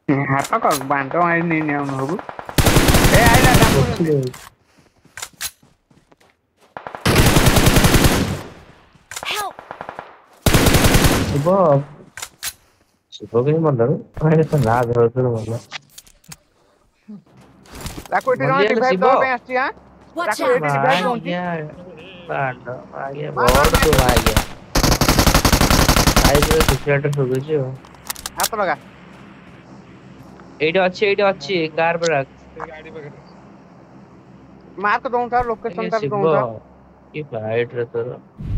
हाथ को बांटो आई नहीं नहीं हम लोग ए आइला डांपो शिव शिव के मतलब अरे तो ना घर तो मतलब ताको इटे जण रिवाइव दवा पे आछी हां ताको इटे रिवाइव दोंती बांड आ गया बहुत तो आ गया आई जो सिक्रेटर हो गई हाथ लगा एटा अच्छी कार पर रख गाड़ी पे मार्क दों था लोकेशन तार शिव दों था की फाइट रे तोर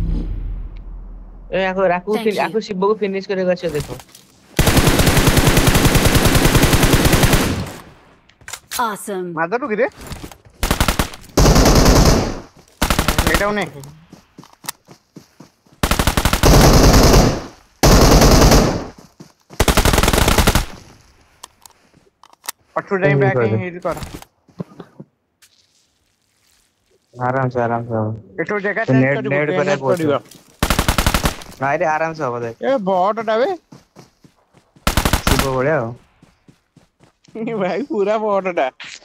ए आको शिव को फिनिश करेगा अच्छा देखो Awesome. मादर तू किरे एटा उन्हें पट्टू जाई बैक ही कर आराम से एटो जगह चेंज करियो ना रे आराम से हो देख ए बॉट डावे शिव बढ़िया भाई पूरा बॉट डा